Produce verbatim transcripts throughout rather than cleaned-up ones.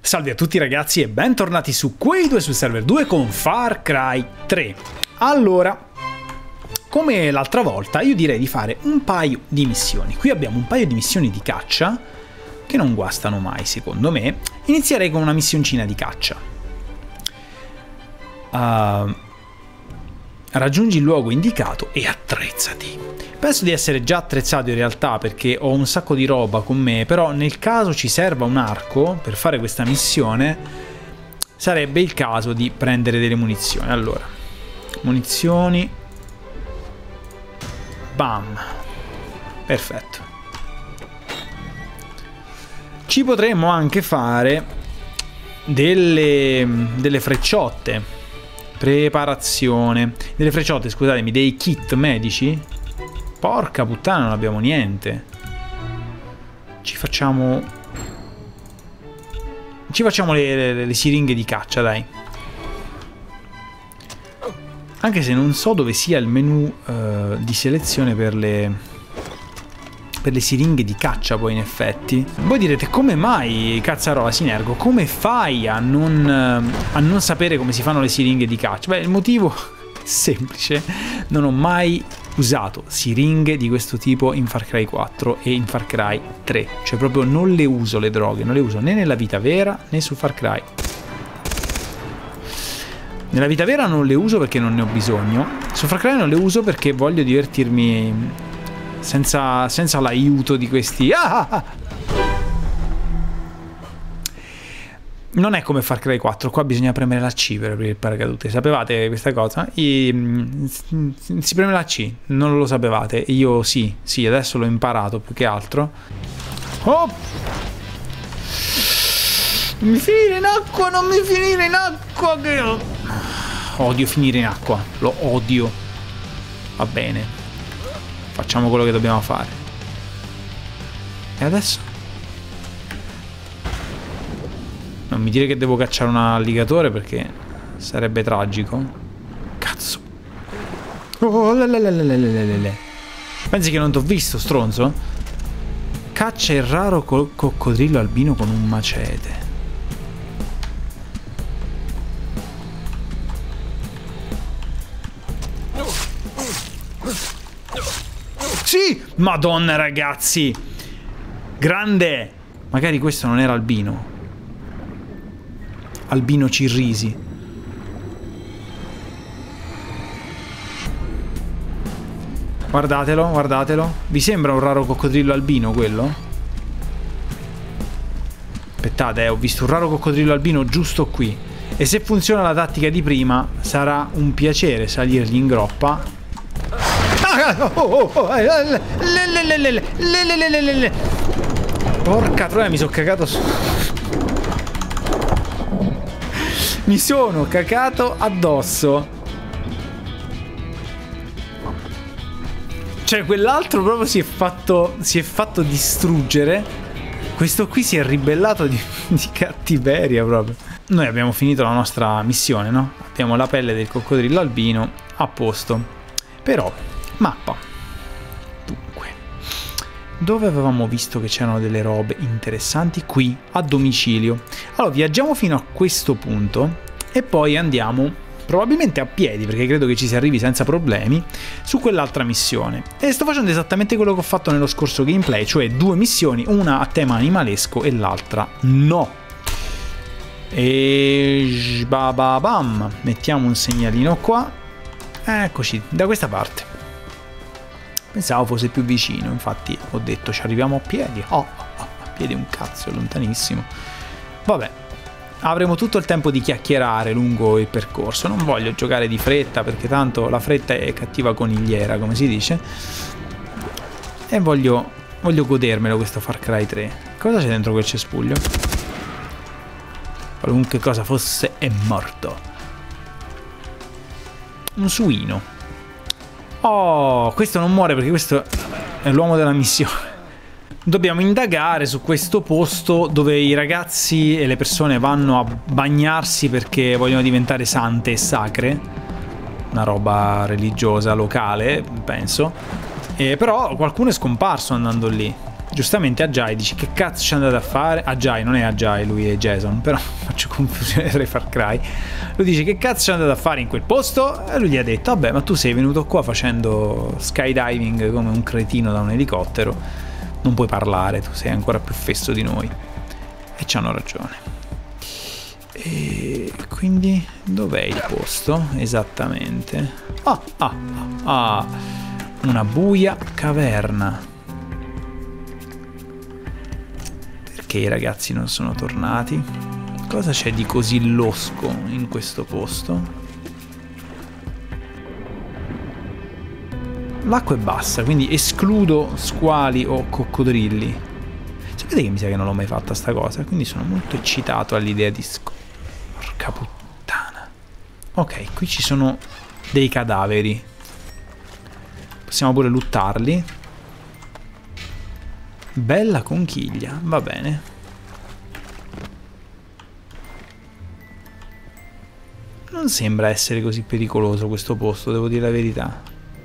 Salve a tutti ragazzi e bentornati su Quake due sul server due con Far Cry tre. Allora, come l'altra volta, io direi di fare un paio di missioni. Qui abbiamo un paio di missioni di caccia, che non guastano mai secondo me. Inizierei con una missioncina di caccia. Uh, raggiungi il luogo indicato e attrezzati. Penso di essere già attrezzato in realtà perché ho un sacco di roba con me, però nel caso ci serva un arco per fare questa missione sarebbe il caso di prendere delle munizioni. Allora, munizioni, bam, perfetto. Ci potremmo anche fare delle, delle frecciotte, preparazione, delle frecciotte, scusatemi, dei kit medici. Porca puttana, non abbiamo niente. Ci facciamo... Ci facciamo le, le, le siringhe di caccia, dai. Anche se non so dove sia il menu uh, di selezione per le... per le siringhe di caccia, poi in effetti. Voi direte, come mai, cazzarola Sinergo, come fai a non, a non sapere come si fanno le siringhe di caccia? Beh, il motivo è semplice. Non ho mai usato siringhe di questo tipo in Far Cry quattro e in Far Cry tre. Cioè proprio non le uso le droghe, non le uso né nella vita vera né su Far Cry. Nella vita vera non le uso perché non ne ho bisogno. Su Far Cry non le uso perché voglio divertirmi senza, senza l'aiuto di questi... Ah, ah, ah. Non è come Far Cry quattro, qua bisogna premere la C per aprire il paracadute. Sapevate questa cosa? I, si preme la C, non lo sapevate. Io sì, sì, adesso l'ho imparato più che altro. Oh! Non mi finire in acqua, non mi finire in acqua che... Odio finire in acqua, lo odio. Va bene. Facciamo quello che dobbiamo fare. E adesso? Non mi dire che devo cacciare un alligatore perché sarebbe tragico. Cazzo. Oh, le, le, le, le, le, le. Pensi che non t'ho visto, stronzo? Caccia il raro co coccodrillo albino con un macete. Sì! Madonna ragazzi! Grande! Magari questo non era albino. Albino Cirrisi. Guardatelo, guardatelo. Vi sembra un raro coccodrillo albino quello? Aspettate, eh, ho visto un raro coccodrillo albino giusto qui. E se funziona la tattica di prima, sarà un piacere salirgli in groppa. Porca troia, mi sono cagato su... Mi sono cacato addosso. Cioè quell'altro proprio si è fatto Si è fatto distruggere. Questo qui si è ribellato di, di cattiveria proprio. Noi abbiamo finito la nostra missione, no? Abbiamo la pelle del coccodrillo albino. A posto. Però mappa. Dunque, dove avevamo visto che c'erano delle robe interessanti? Qui, a domicilio. Allora, viaggiamo fino a questo punto e poi andiamo, probabilmente a piedi, perché credo che ci si arrivi senza problemi, su quell'altra missione. E sto facendo esattamente quello che ho fatto nello scorso gameplay, cioè due missioni, una a tema animalesco e l'altra no. E... Bam. Mettiamo un segnalino qua. Eccoci, da questa parte. Pensavo fosse più vicino, infatti ho detto ci arriviamo a piedi. Oh, a piedi un cazzo, è lontanissimo. Vabbè, avremo tutto il tempo di chiacchierare lungo il percorso. Non voglio giocare di fretta perché tanto la fretta è cattiva conigliera, come si dice. E voglio, voglio godermelo questo Far Cry tre. Cosa c'è dentro quel cespuglio? Qualunque cosa fosse è morto. Un suino. Oh, questo non muore perché questo è l'uomo della missione. Dobbiamo indagare su questo posto dove i ragazzi e le persone vanno a bagnarsi perché vogliono diventare sante e sacre. Una roba religiosa locale, penso. E però qualcuno è scomparso andando lì. giustamente Ajay dice: che cazzo ci andate a fare? Ajay, non è Ajay, lui è Jason, però faccio confusione tra i Far Cry. Lui dice: che cazzo ci andate a fare in quel posto? E lui gli ha detto: vabbè, ma tu sei venuto qua facendo skydiving come un cretino da un elicottero, non puoi parlare, tu sei ancora più fesso di noi. E ci hanno ragione. E quindi dov'è il posto esattamente? Ah, ah, ah, ah, una buia caverna. Perché i ragazzi non sono tornati? Cosa c'è di così losco in questo posto? L'acqua è bassa, quindi escludo squali o coccodrilli. Sapete che mi sa che non l'ho mai fatta sta cosa, quindi sono molto eccitato all'idea di sc... Porca puttana. Ok, qui ci sono dei cadaveri. Possiamo pure luttarli. Bella conchiglia, va bene. Non sembra essere così pericoloso questo posto, devo dire la verità.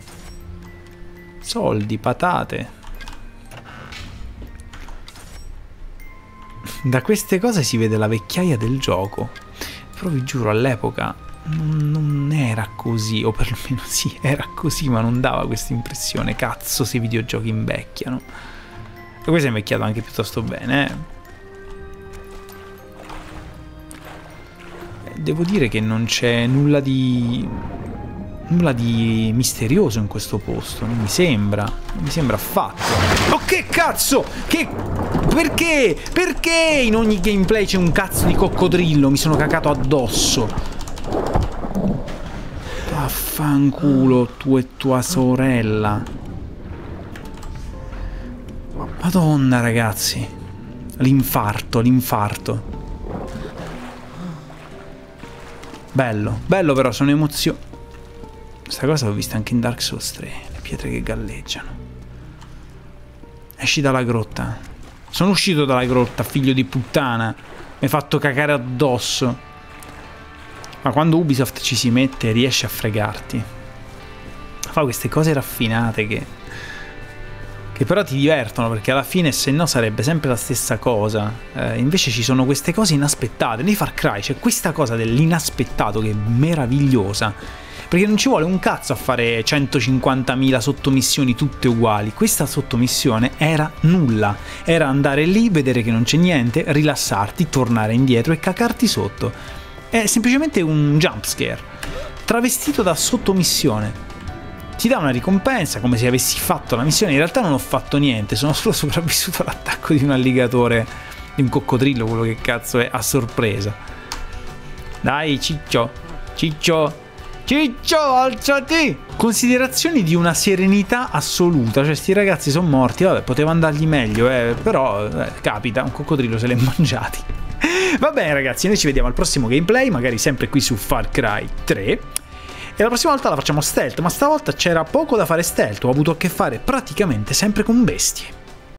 Soldi, patate. Da queste cose si vede la vecchiaia del gioco. Però vi giuro, all'epoca non, non era così, o perlomeno sì, era così, ma non dava questa impressione. Cazzo, se i videogiochi invecchiano. E questo è invecchiato anche piuttosto bene, eh. Devo dire che non c'è nulla di... nulla di misterioso in questo posto, non mi sembra, non mi sembra affatto. Oh, che cazzo? Che... perché? Perché in ogni gameplay c'è un cazzo di coccodrillo? Mi sono cacato addosso. Vaffanculo, tu e tua sorella. Madonna, ragazzi. L'infarto, l'infarto. Bello, bello però, sono emozioni. Questa cosa l'ho vista anche in Dark Souls tre, le pietre che galleggiano. Esci dalla grotta. Sono uscito dalla grotta, figlio di puttana. Mi hai fatto cacare addosso. Ma quando Ubisoft ci si mette riesce a fregarti. Fa queste cose raffinate che... che però ti divertono, perché alla fine se no sarebbe sempre la stessa cosa. Eh, invece ci sono queste cose inaspettate. Nei Far Cry c'è questa cosa dell'inaspettato che è meravigliosa. Perché non ci vuole un cazzo a fare centocinquantamila sottomissioni tutte uguali. Questa sottomissione era nulla. Era andare lì, vedere che non c'è niente, rilassarti, tornare indietro e cacarti sotto. È semplicemente un jumpscare travestito da sottomissione. Ti dà una ricompensa come se avessi fatto la missione. In realtà non ho fatto niente, sono solo sopravvissuto all'attacco di un alligatore, di un coccodrillo, quello che cazzo è, a sorpresa. Dai, ciccio, ciccio, ciccio, alzati! Considerazioni di una serenità assoluta, cioè sti ragazzi sono morti, vabbè, poteva andargli meglio, eh, però eh, capita, un coccodrillo se li ha mangiati. Va bene ragazzi, noi ci vediamo al prossimo gameplay, magari sempre qui su Far Cry tre. E la prossima volta la facciamo stealth, ma stavolta c'era poco da fare stealth, ho avuto a che fare praticamente sempre con bestie.